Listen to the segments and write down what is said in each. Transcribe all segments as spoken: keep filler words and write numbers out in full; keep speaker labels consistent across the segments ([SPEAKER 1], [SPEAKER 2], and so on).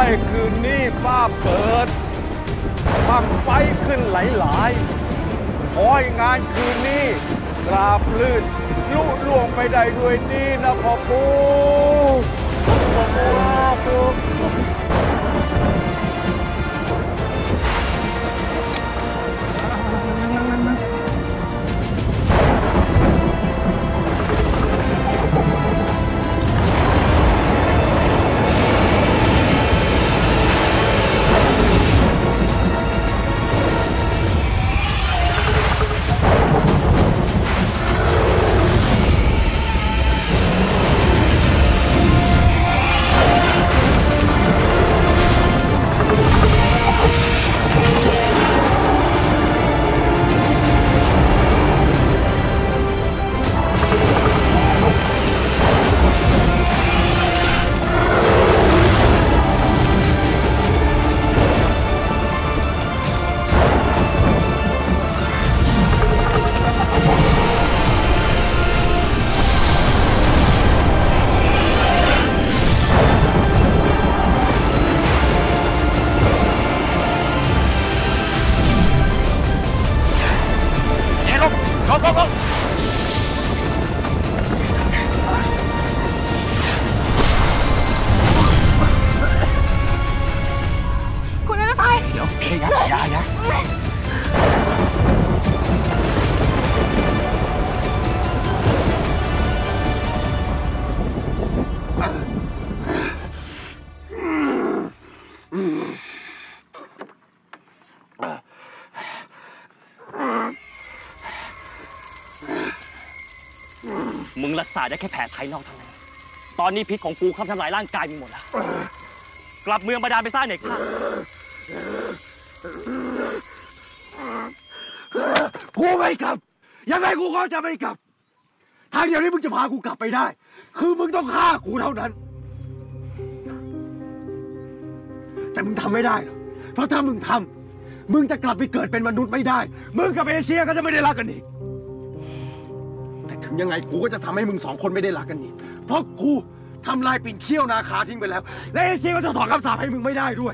[SPEAKER 1] คืนนี้ฟ้าเปิดบั้งไฟขึ้นหลายๆขอให้งานคืนนี้ราบลื่นลุล่วงไปได้ด้วยดีนะพ่อปู่พ่อปู่
[SPEAKER 2] มึงรักษาได้แค่แผลภายนอกเท่านั้นตอนนี้พิษของกูเข้าทำลายร่างกายมึงหมดแล้วกลับเมืองบาดาลไปสร้างเด็กข้า
[SPEAKER 3] กูไม่กลับยังไงกูก็จะไม่กลับทางเดียวที่มึงจะพากูกลับไปได้คือมึงต้องฆ่ากูเท่านั้นแต่มึงทำไม่ได้หรอกเพราะถ้ามึงทำมึงจะกลับไปเกิดเป็นมนุษย์ไม่ได้มึงกับเอเชียก็จะไม่ได้รักกันอีกแต่ถึงยังไงกูก็จะทำให้มึงสองคนไม่ได้รักกันอีกเพราะกูทำลายปิ่นเขี้ยวนาคาทิ้งไปแล้วและเอเชียก็จะถอนคำสาปให้มึงไม่ได้ด้วย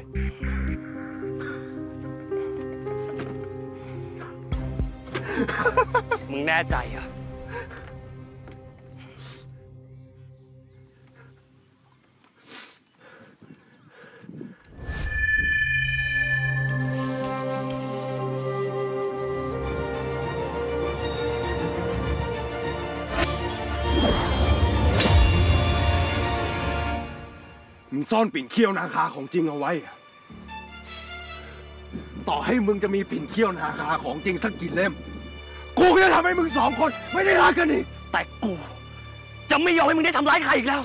[SPEAKER 2] มึงแน่ใจเหรอ
[SPEAKER 3] มึงซ่อนปิ่นเขี้ยวนาคาของจริงเอาไว้ต่อให้มึงจะมีปิ่นเขี้ยวนาคาของจริงสักกี่เล่มกูก็จะทำให้มึงสองคนไม่ได้รักกันอีก
[SPEAKER 2] แต่กูจะไม่ยอมให้มึงได้ทำร้ายใครอีกแล้ว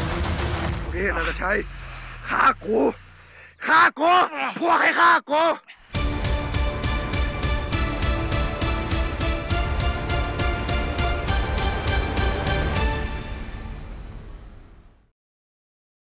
[SPEAKER 3] นี่เราจะใช้ฆ่ากูฆ่ากูพวกให้ฆ่ากู